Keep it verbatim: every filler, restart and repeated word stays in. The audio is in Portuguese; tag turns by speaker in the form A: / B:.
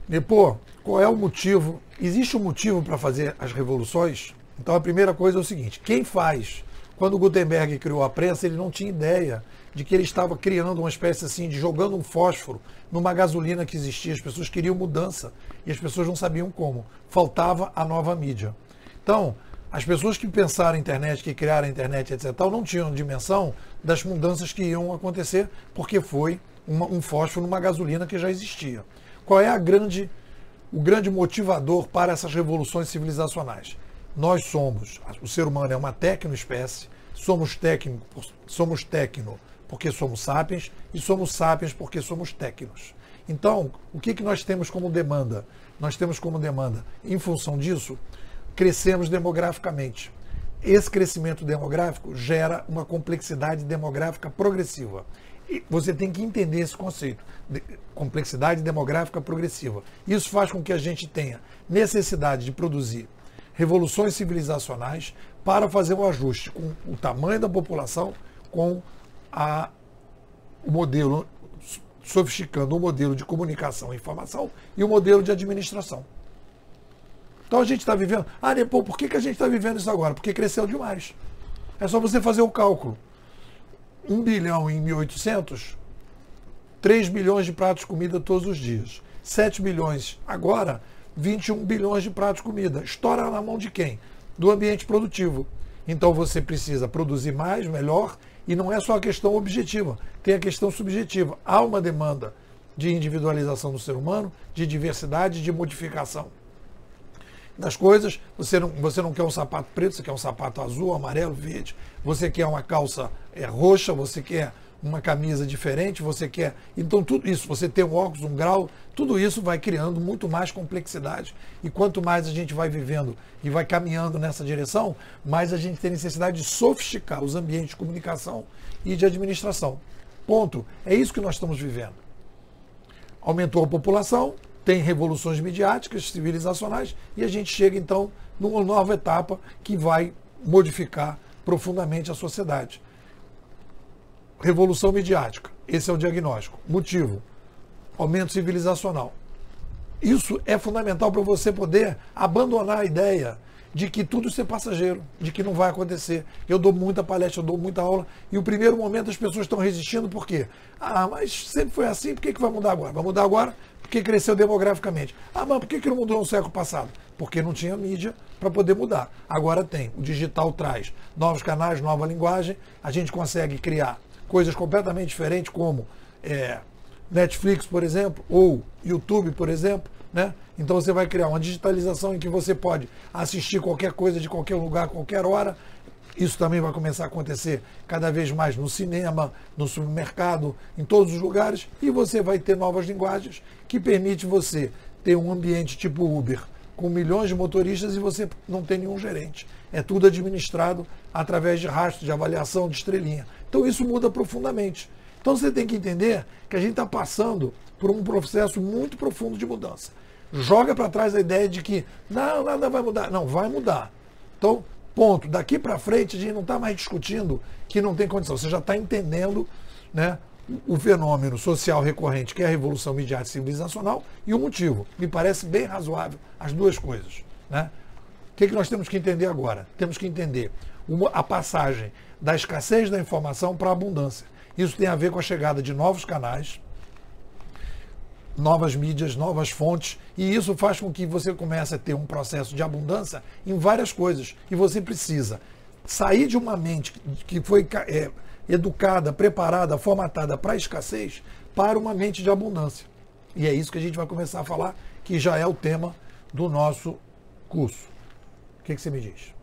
A: Nepô, qual é o motivo? Existe um motivo para fazer as revoluções? Então a primeira coisa é o seguinte: quem faz? Quando Gutenberg criou a prensa, ele não tinha ideia de que ele estava criando uma espécie assim, de jogando um fósforo numa gasolina que existia. As pessoas queriam mudança e as pessoas não sabiam como. Faltava a nova mídia. Então, as pessoas que pensaram a internet, que criaram a internet, etcétera, não tinham dimensão das mudanças que iam acontecer, porque foi uma, um fósforo numa gasolina que já existia. Qual é a grande, o grande motivador para essas revoluções civilizacionais? Nós somos, o ser humano é uma tecnoespécie, somos tecno, somos tecno porque somos sapiens e somos sapiens porque somos tecnos. Então, o que, que nós temos como demanda? Nós temos como demanda, em função disso, crescemos demograficamente. Esse crescimento demográfico gera uma complexidade demográfica progressiva. E você tem que entender esse conceito, de complexidade demográfica progressiva. Isso faz com que a gente tenha necessidade de produzir revoluções civilizacionais para fazer um ajuste com o tamanho da população, com a, o modelo, sofisticando o modelo de comunicação e informação e o modelo de administração. Então a gente está vivendo... Ah, Nepô, por que, que a gente está vivendo isso agora? Porque cresceu demais. É só você fazer o cálculo. Um bilhão em mil e oitocentos, três bilhões de pratos de comida todos os dias. sete bilhões agora, vinte e um bilhões de pratos de comida. Estoura na mão de quem? Do ambiente produtivo. Então você precisa produzir mais, melhor, e não é só a questão objetiva, tem a questão subjetiva. Há uma demanda de individualização do ser humano, de diversidade, de modificação das coisas. Você não, você não quer um sapato preto, você quer um sapato azul, amarelo, verde. Você quer uma calça é, roxa, você quer uma camisa diferente, você quer... Então tudo isso, você tem um óculos, um grau, tudo isso vai criando muito mais complexidade. E quanto mais a gente vai vivendo e vai caminhando nessa direção, mais a gente tem necessidade de sofisticar os ambientes de comunicação e de administração. Ponto. É isso que nós estamos vivendo. Aumentou a população, tem revoluções midiáticas, civilizacionais, e a gente chega então numa nova etapa que vai modificar profundamente a sociedade. Revolução midiática, esse é o diagnóstico. Motivo: aumento civilizacional. Isso é fundamental para você poder abandonar a ideia de que tudo isso é passageiro, de que não vai acontecer. Eu dou muita palestra, eu dou muita aula, e o primeiro momento as pessoas estão resistindo, por quê? Ah, mas sempre foi assim, por que, que vai mudar agora? Vai mudar agora porque cresceu demograficamente. Ah, mas por que, que não mudou no século passado? Porque não tinha mídia para poder mudar. Agora tem. O digital traz novos canais, nova linguagem, a gente consegue criar coisas completamente diferentes, como é, Netflix, por exemplo, ou YouTube, por exemplo, né? Então você vai criar uma digitalização em que você pode assistir qualquer coisa de qualquer lugar, qualquer hora. Isso também vai começar a acontecer cada vez mais no cinema, no supermercado, em todos os lugares, e você vai ter novas linguagens que permite você ter um ambiente tipo Uber, com milhões de motoristas e você não tem nenhum gerente. É tudo administrado através de rastro, de avaliação, de estrelinha. Então isso muda profundamente. Então você tem que entender que a gente está passando por um processo muito profundo de mudança. Joga para trás a ideia de que não, nada vai mudar. Não, vai mudar. Então, ponto. Daqui para frente a gente não está mais discutindo que não tem condição. Você já está entendendo, né, o fenômeno social recorrente, que é a revolução midiática civilizacional, e o motivo. Me parece bem razoável as duas coisas, né? O que, que nós temos que entender agora? Temos que entender uma, a passagem da escassez da informação para a abundância. Isso tem a ver com a chegada de novos canais, novas mídias, novas fontes, e isso faz com que você comece a ter um processo de abundância em várias coisas. E você precisa sair de uma mente que foi é, educada, preparada, formatada para a escassez, para uma mente de abundância. E é isso que a gente vai começar a falar, que já é o tema do nosso curso. O que, que você me diz?